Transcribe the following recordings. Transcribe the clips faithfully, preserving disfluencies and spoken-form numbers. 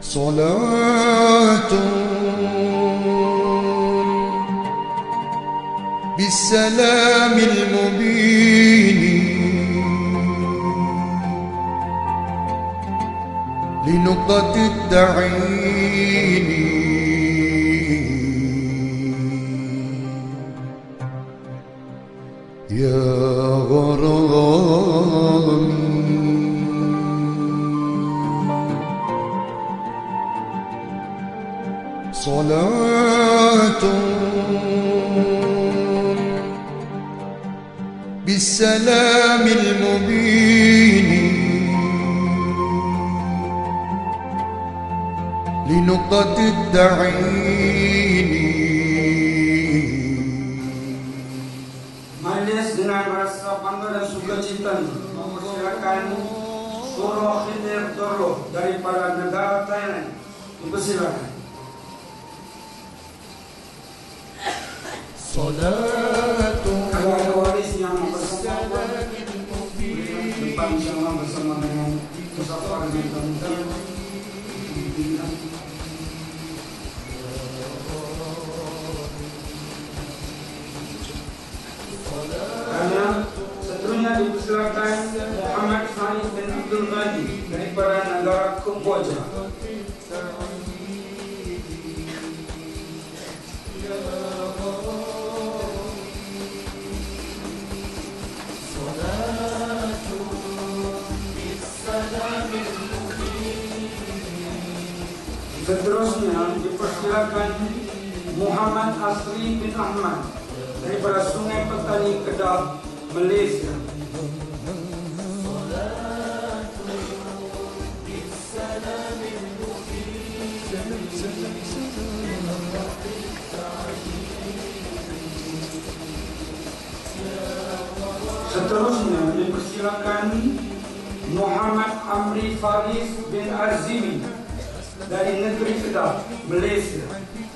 صلاة بالسلام المبين لنقطة التعيين يا غرامي صلاة بالسلام المبين لنقطة التعيين. Majelis dengan rasa bangga dan sukacita mempersilakan Surah Khidir Doro daripada negara Thailand. Dipersilakan. Salatu Ada waris yang bersama depan sama bersama dengan musafir yang termuda. Karena seterusnya dipersilakan Muhammad Farid bin Abdul Ghani daripada negara Kamboja. Seterusnya dipersilakan Muhammad Asri bin Ahmad daripada Sungai Petani Kedah, Malaysia. Seterusnya dipersilakan Muhammad Amri Faris bin Arzimi dari negeri Kedah, Malaysia.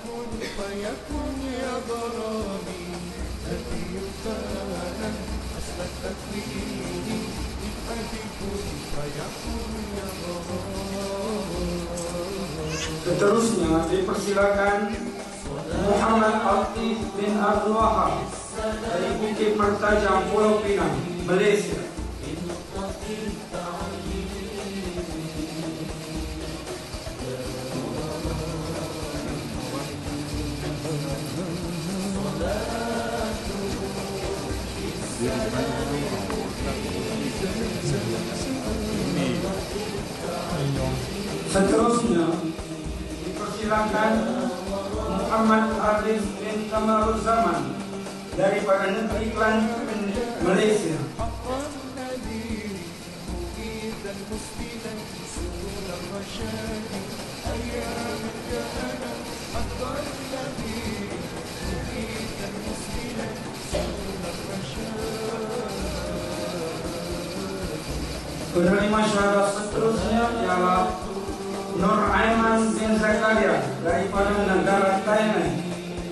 Seterusnya dipersilakan Muhammad Atif bin Abdul Wahab dari Bukit Mertajam, Pulau Pinang, Malaysia. Seterusnya dipersilakan Muhammad Arif bin Kamaruzzaman daripada negeri Kelantan, Malaysia. Penerima syahadat seterusnya ialah Nur Aiman bin Zakaria daripada negara Thailand.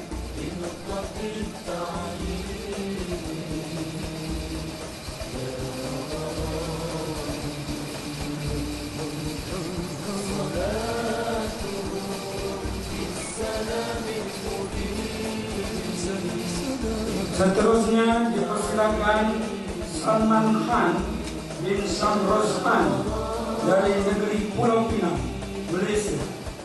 Seterusnya dipersilakan Salman Khan bin Samroz Khan dari negeri Pulau Pinang, Malaysia.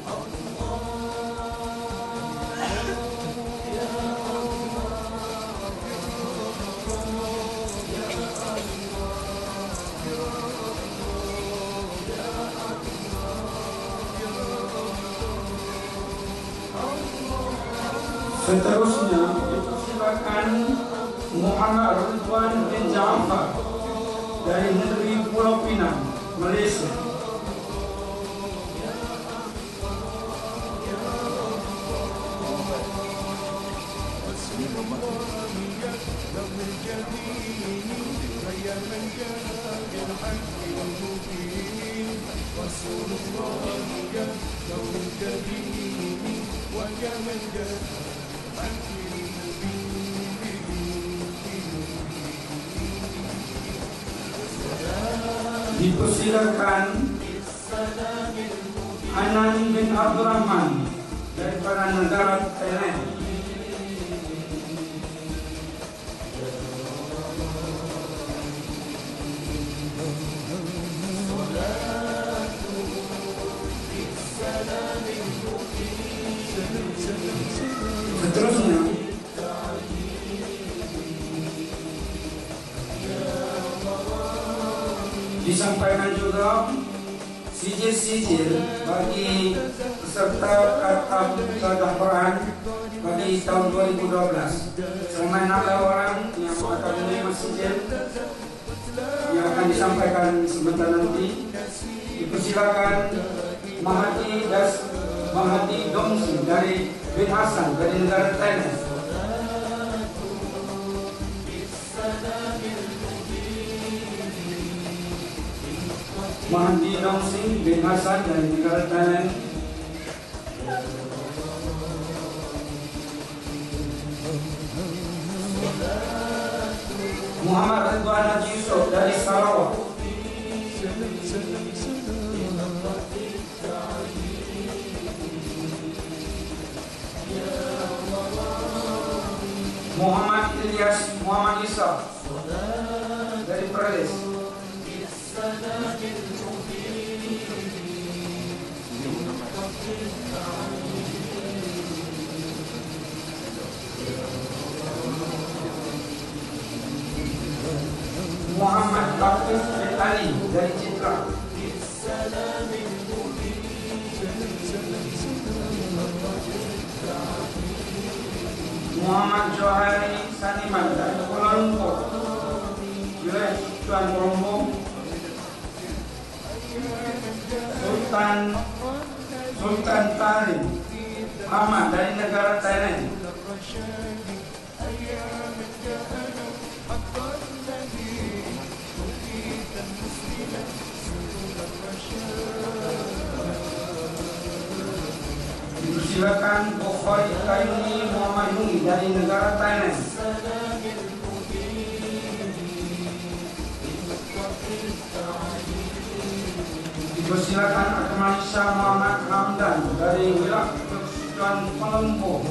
Seterusnya dipersilakan Muhammad Ridwan bin Jaafar dari negeri Pulau Pinang, Malaysia. Dipersilakan Anan bin Abdurrahman daripada negara Thailand. Seterusnya disampaikan juga sijil-sijil bagi peserta khatam kedahparaan bagi tahun dua ribu dua belas. Selain ada orang yang akan menerima sijil yang akan disampaikan sebentar nanti, dipersilakan Mahati Das Mahati Dongsi dari bin Hasan dari negara Thailand. Mahdi Dongsi bin Hasan dari negara Thailand. Muhammad Ridwan Haji Yusuf dari Sarawak. Muhammad Ilyas Muhammad Isa dari Perlis. Muhammad Hafiz bin Ali dari Citra. Muhammad Johari Saniman dari Kuala Lumpur, wilayah Tuan Rombong. Sultan Sultan Tarim Ahmad dari negara Thailand. Silakan Bukhari Kayuni Muhammad Yungi dari negara Thailand. Silakan Akmal Syah Muhammad Hamdan dari wilayah Tuan Kuala Lumpur.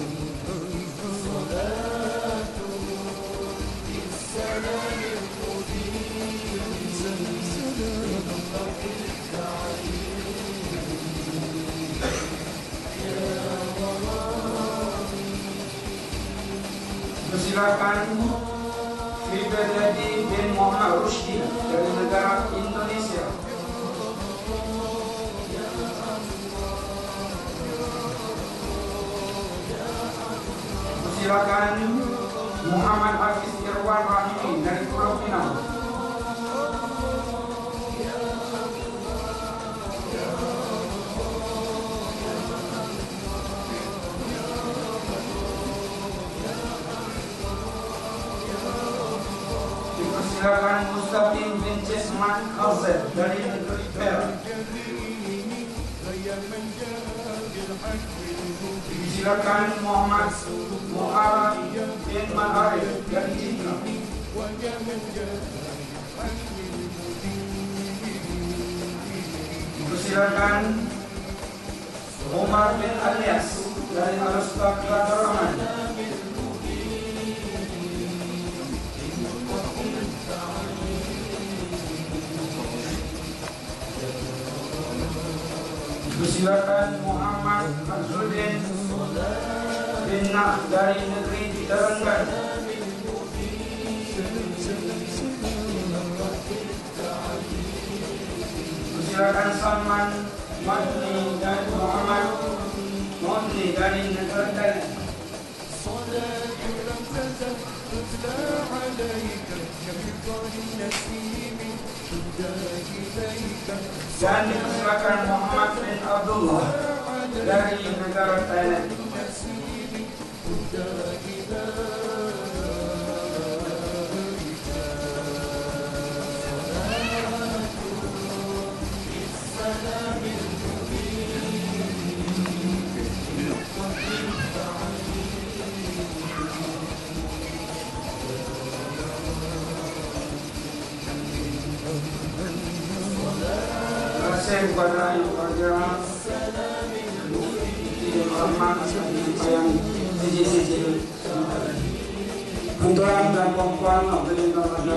Silakan Firdadi bin Muhammad Rushdi dari negara Indonesia. Silakan Muhammad Hafiz Irwan Rahimi dari Pulau Pinang. Silakan Mustaqim bin Cisman Azad dari negeri Perak. Silakan Muhammad Muhammad bin Maharif dari Citra. Silakan Umar bin Alias dari Al-Ustaz Rahman. Silakan Muhammad Azruddin bin Nah dari negeri Terengganu. Silakan Salman Madni dan Muhammad Modni dari negara Thailand. Dan dipersilakan Muhammad bin Abdullah dari negara Thailand. kasih kepada yang kerja hormat atas penyampaian izin-izin Tuan dan perempuan Abdul Rahman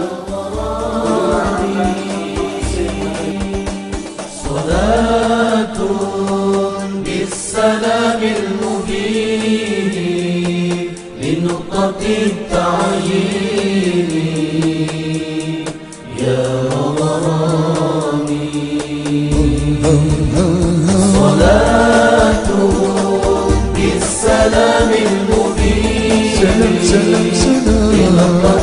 Salatun bis-salamil mubin linuqatit ta'yin ya Rabbani Salatun bis-salamil mubin Salam, salam, salam